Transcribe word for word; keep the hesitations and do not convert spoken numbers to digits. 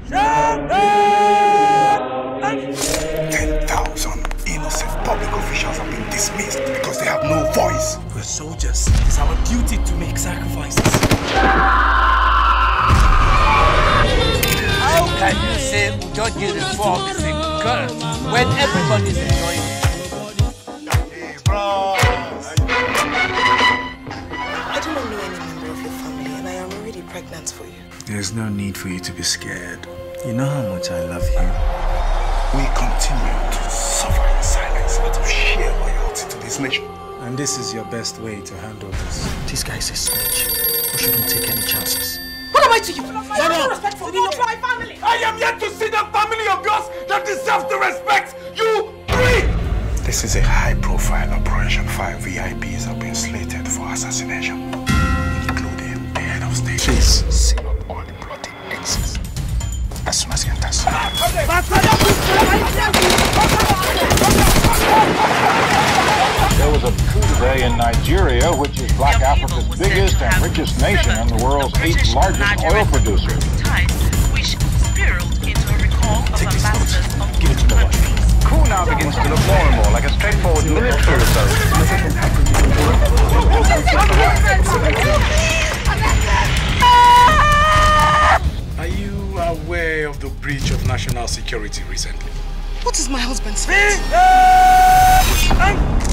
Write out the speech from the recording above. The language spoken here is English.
ten thousand innocent public officials have been dismissed because they have no voice. We're soldiers. It's our duty to make sacrifices. How can you say Ujoji reform is a curse when everybody's enjoying it? Hey, bro. I do not know any member of your family, and I am already pregnant for you. There's no need for you to be scared. You know how much I love you. We continue to suffer in silence out of sheer loyalty to this nation. And this is your best way to handle this. This guy is a snitch. We shouldn't take any chances. What am I to you? Shut up! Respect for me, my family! I am yet to see the family of yours that deserves the respect you bring! This is a high-profile operation. Five V I Ps have been slated for assassination, including the head of state. Please seal up all the bloody exits as soon as he enters. There was a coup today in Nigeria, which is Black Africa's biggest and richest nation and the world's eighth largest oil producer. Which spiraled into a recall of ambassadors of all countries. Coup now begins to look more and more like a straightforward military result. Are you aware of the breach of national security recently? What is my husband's fate?